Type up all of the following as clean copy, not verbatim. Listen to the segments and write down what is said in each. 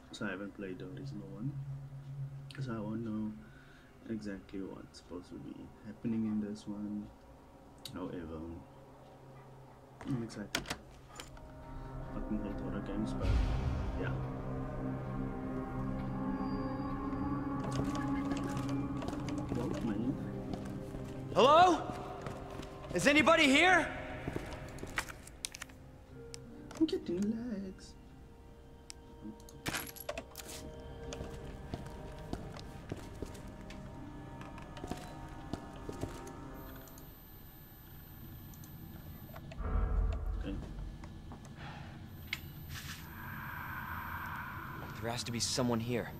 So I haven't played the original one, so I won't know exactly what's supposed to be happening in this one. However, I'm excited. Fucking hate horror games, but yeah. Well, man. Hello? Is anybody here? I'm getting legs. Okay. There has to be someone here.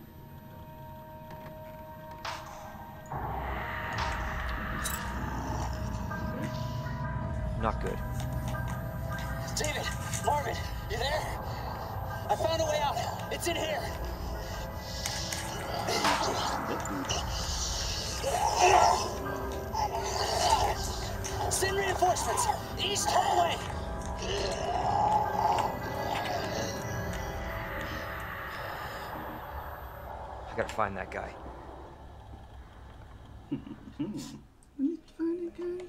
Not good. David! Marvin! You there? I found a way out! It's in here! Send reinforcements! East, turn away! I gotta find that guy. I need to find a guy.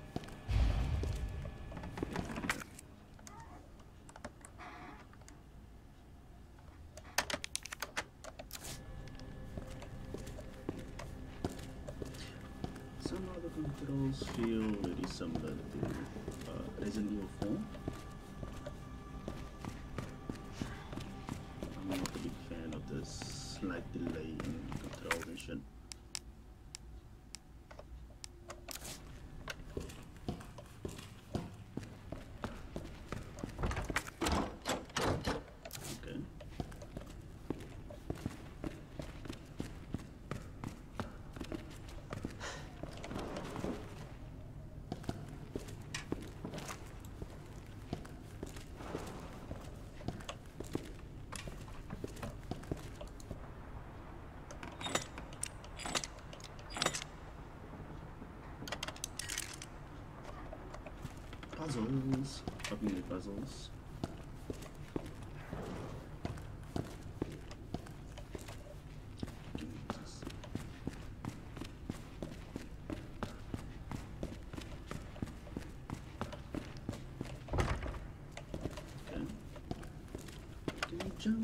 Some of the controls feel very similar to Resident Evil 4. I'm not a big fan of this slight delay in controls and shit. Okay. Puzzles. Fucking puzzles. Jesus. Okay. Can you jump?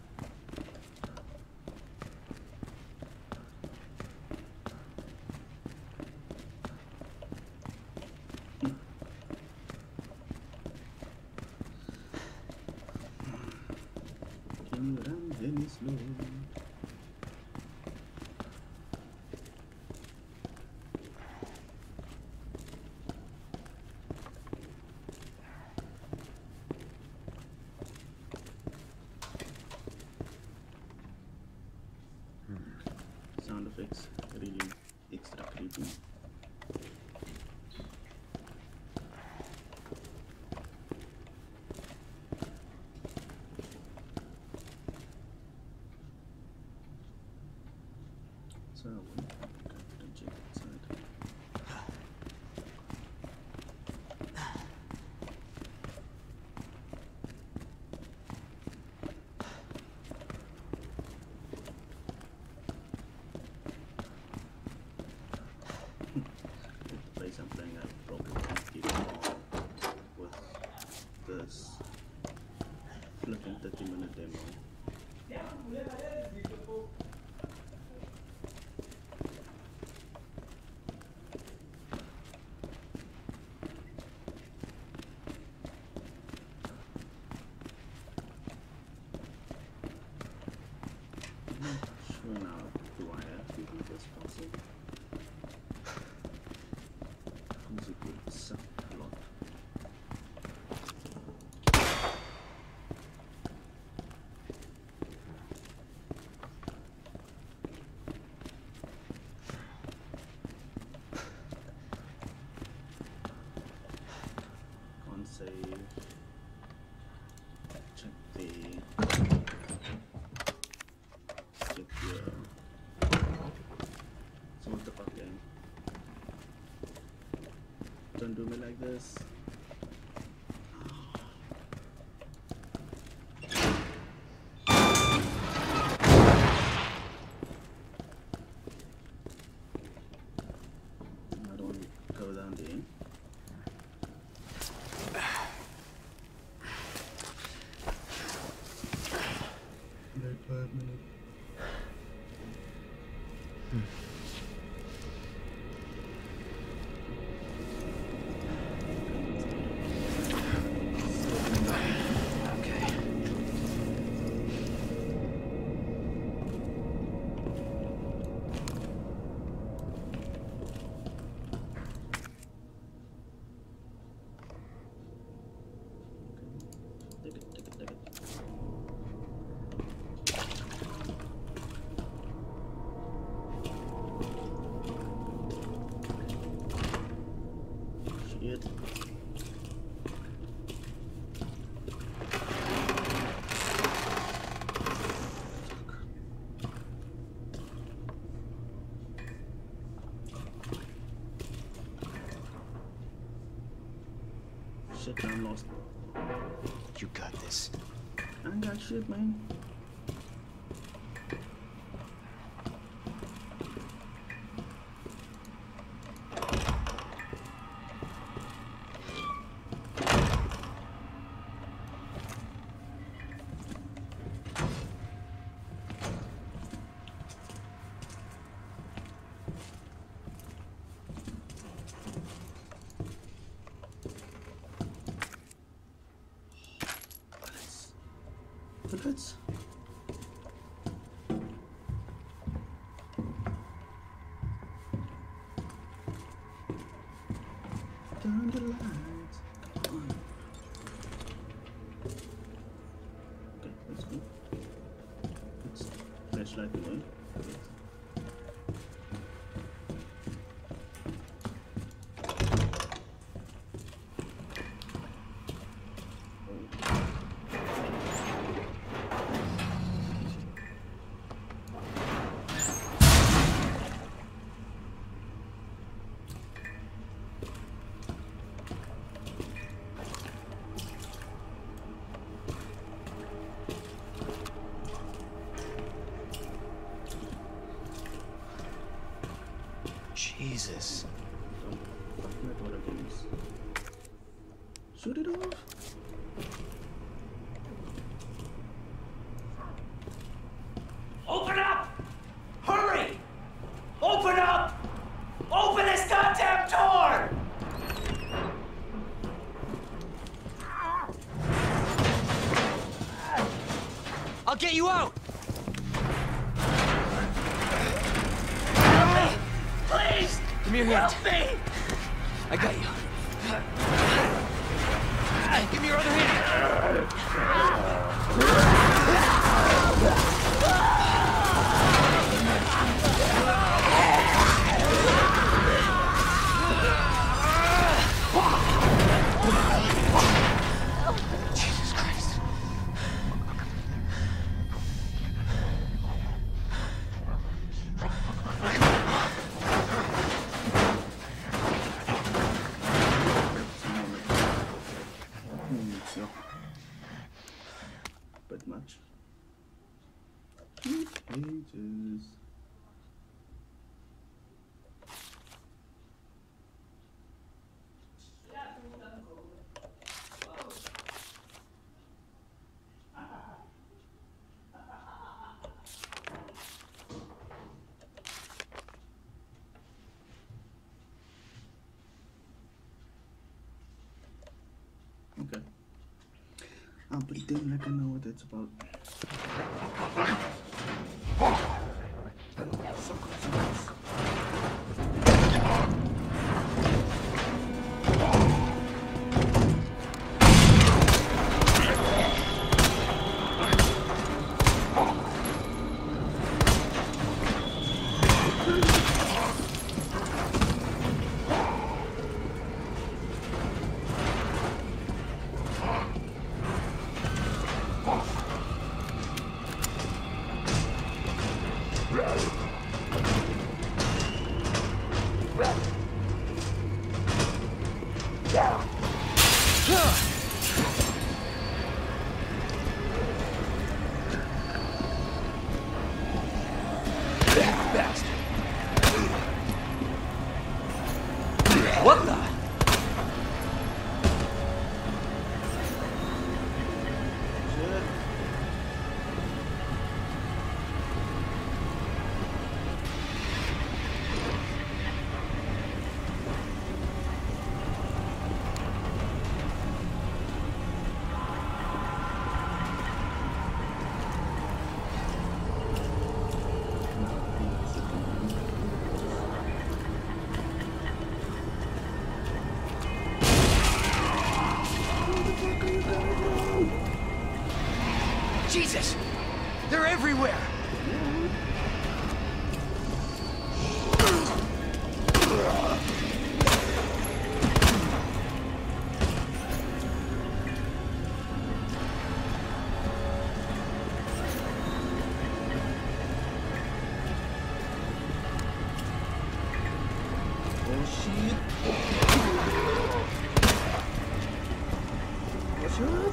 Can you run very slow? Sound effects really extra creepy. So I will check inside. The place I'm playing at probably won't keep with this flipping 30-minute demo. Sure now, do I have to do this puzzle? Music would suck a lot. Can't save. Check the so what the fuck, game? Don't do me like this. down there. Like 5 minutes. Shit. Shit, I'm lost. You got this. I ain't got shit, man. Bullets. Turn the lights on. Okay, that's good. It's flashlight away. Jesus. Don't fuck my water games. Shoot it off. Open up! Hurry! Open up! Open this goddamn door! I'll get you out! Help me! Please! Give me your hand. Help me! I got you. Give me your other hand. Jesus Christ. So, but much. 2 pages. Okay. I'll pretend like I know what that's about. So close. What the? Shit. Jesus! They're everywhere! Oh shit. What's up?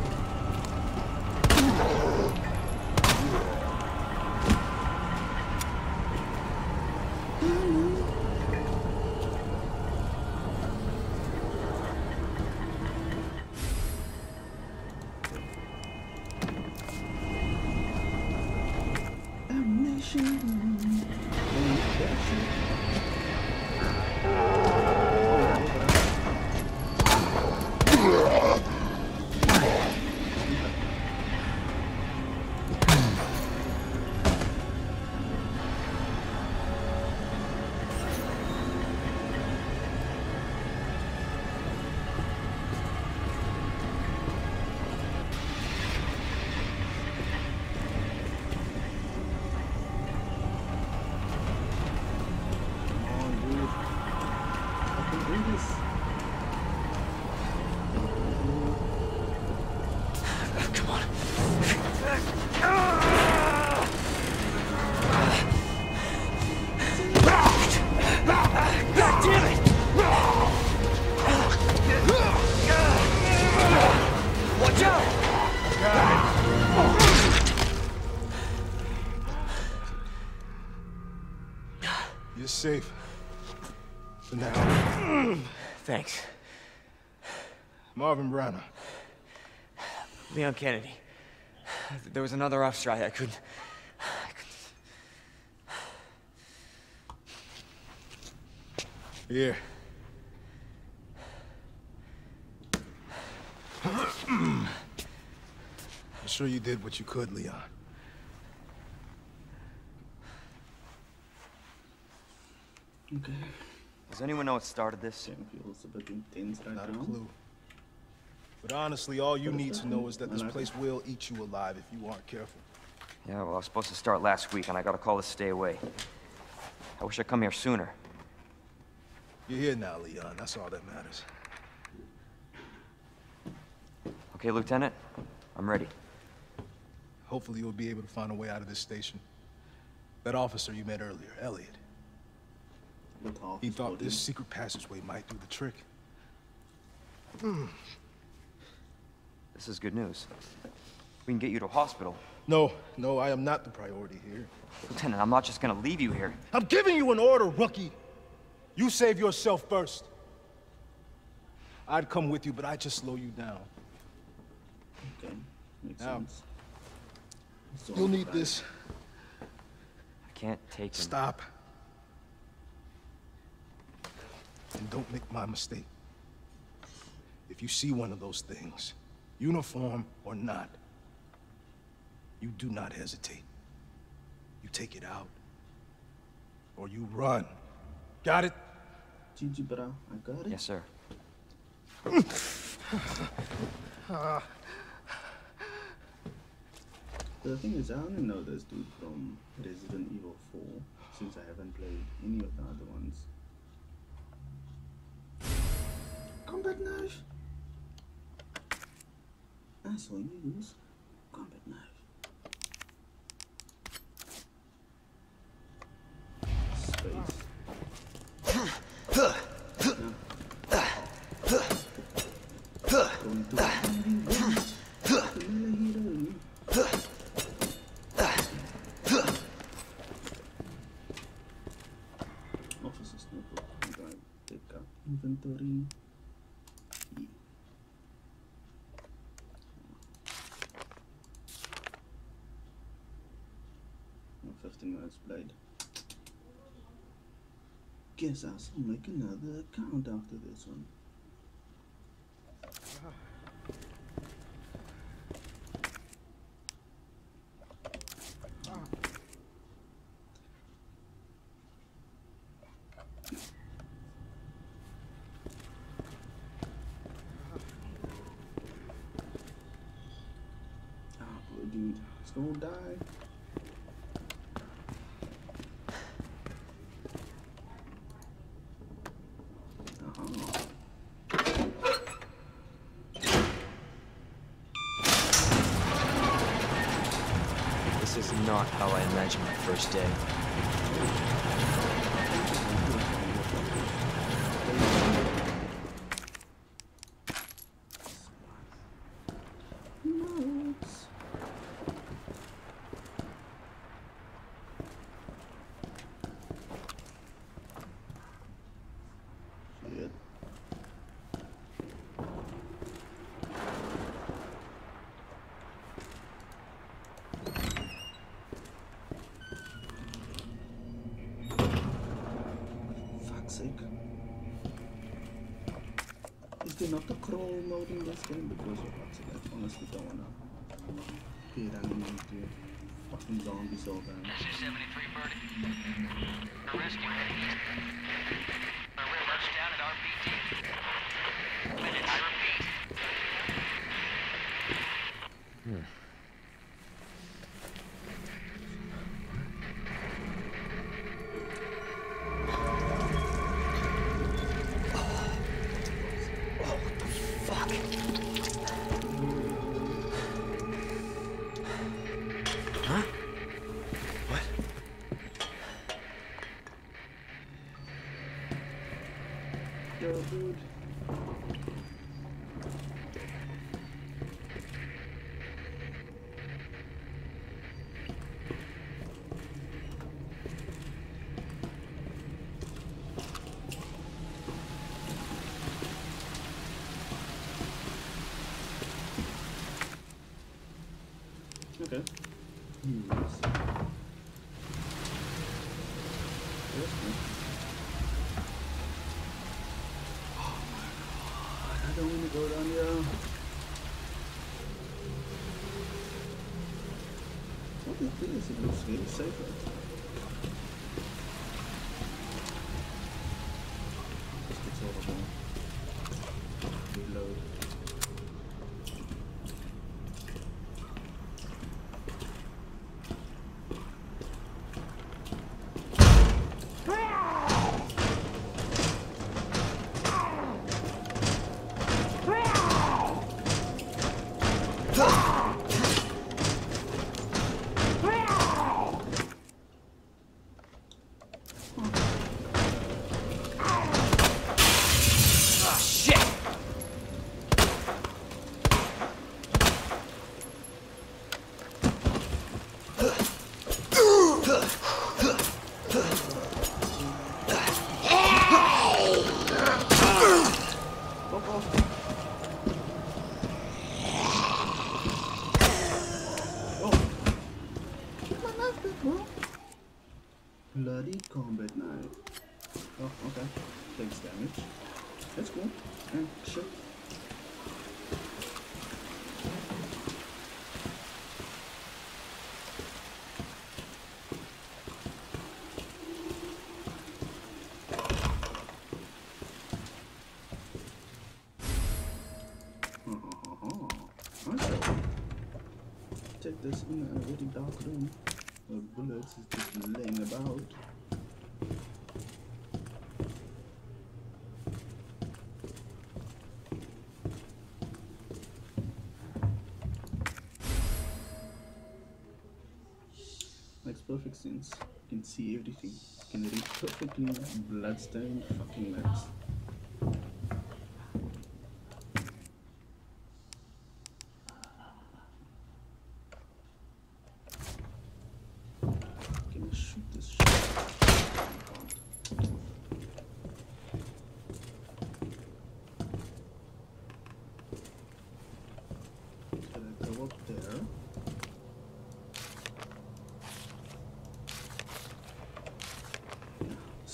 Come on. God damn it! Watch out! You're safe. For now. Thanks. Marvin Browner. Leon Kennedy. There was another off strike. I couldn't... Here. I'm sure you did what you could, Leon. Okay. Does anyone know what started this? Damn, feels a bit intense right Not a now. clue. But honestly, all you need to know is that this place will eat you alive if you aren't careful. Yeah, well, I was supposed to start last week, and I got a call to stay away. I wish I'd come here sooner. You're here now, Leon. That's all that matters. Okay, Lieutenant? I'm ready. Hopefully you'll be able to find a way out of this station. That officer you met earlier, Elliot, he thought this secret passageway might do the trick. This is good news. We can get you to a hospital. No, I am not the priority here. Lieutenant, I'm not just gonna leave you here. I'm giving you an order, rookie. You save yourself first. I'd come with you, but I'd just slow you down. Okay, makes Now, sense. So You'll need bad. this. I can't take him. Stop. And don't make my mistake. If you see one of those things, uniform or not, you do not hesitate. You take it out, or you run. Got it? GG, bro. I got it. Yes, sir. The thing is, I only know this dude from Resident Evil 4, since I haven't played any of the other ones. Combat knife! I saw you use combat knife. Space. Officer Snoop, drive, take up inventory. loading. Yeah. 15 minutes played. Guess I'll make another account after this one. Poor dude, he's gonna die. This is not how I imagined my first day. Notes. Shit. Fuck's sake. Is there not a crawl mode in this game? Because of what's it? I honestly don't wanna get into fucking zombies all day. This is 73 Birdie. A rescue heading east. A real touchdown at RPT. Minute, I repeat. Yo, dude. Okay. Yes. Yes, man. I don't want to go down here. What is this? It looks really safe right now. This gets horrible. Reload. Bloody combat knife. Oh, okay. Takes damage. That's cool. And shit. Okay. Take this in a very dark room where bullets is just laying about. Makes perfect sense. You can see everything. You can read perfectly bloodstained fucking maps. Can I shoot this shit? I can't.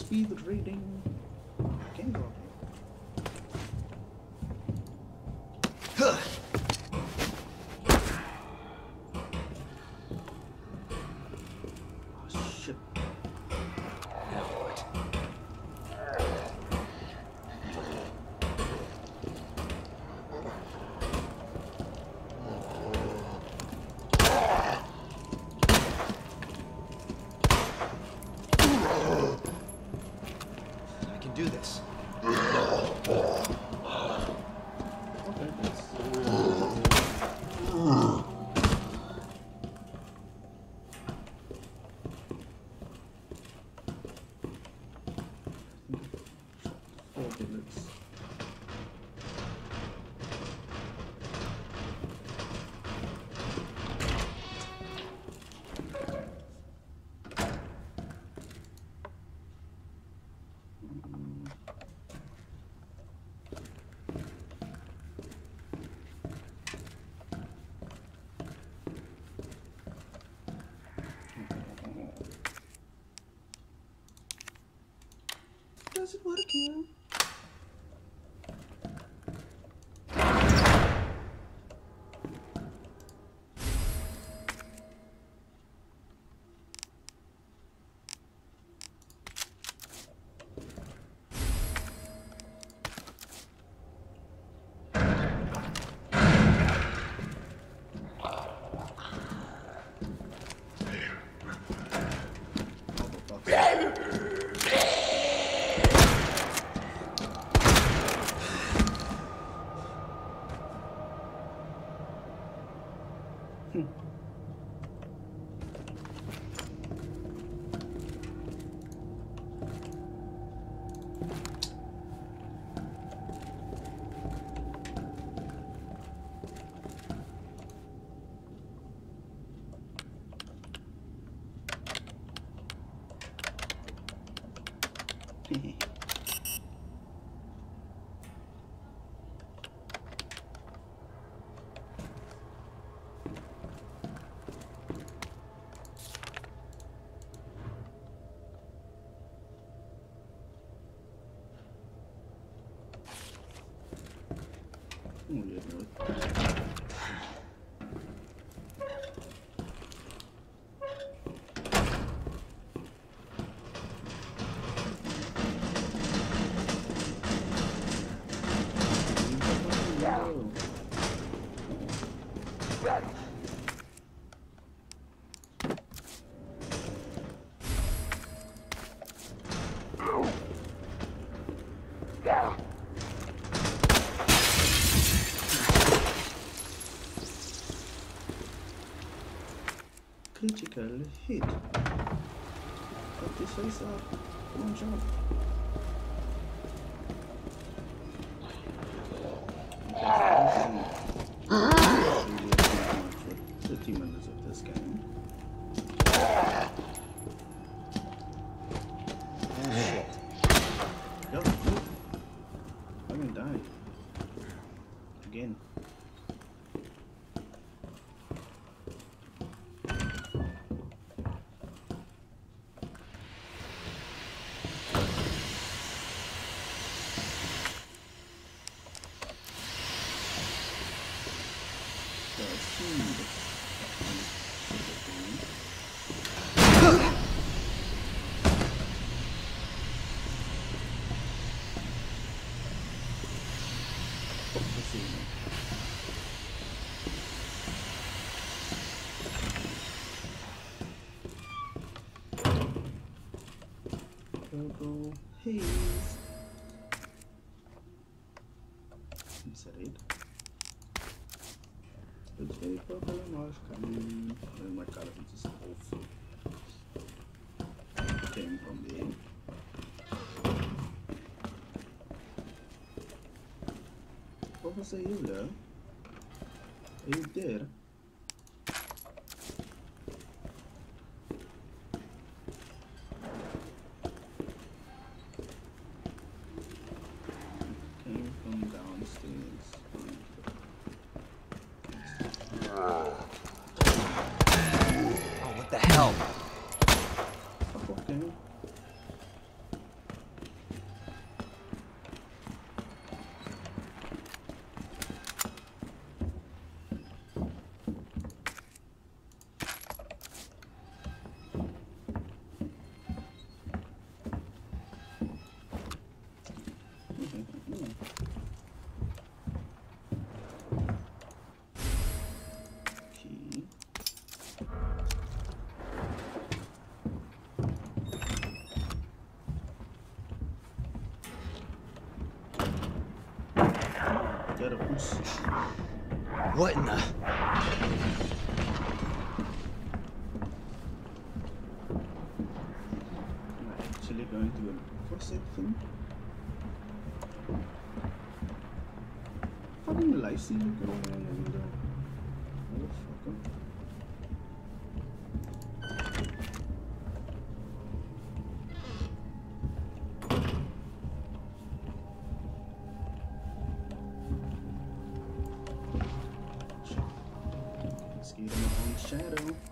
Speed reading. Can't go up here. Oh shit. Now what? I can do this. Okay, that's four bullets. Does it work here? Oh, yeah, no. Critical hit. Cut this face off. One shot. Really 30 minutes of this game. Shit. Yup. I'm gonna die. Again. Purple haze. Is that it? It's very purple and orange coming. And my color is just awful. Came from there. Professor Hilda, are you there? Came from downstairs. Oh, what the hell? Okay. Quero push. What in the? Am I actually going to look for something? Fucking life see look going on in the window. Motherfucker. Shit. Let's get in my own shadow.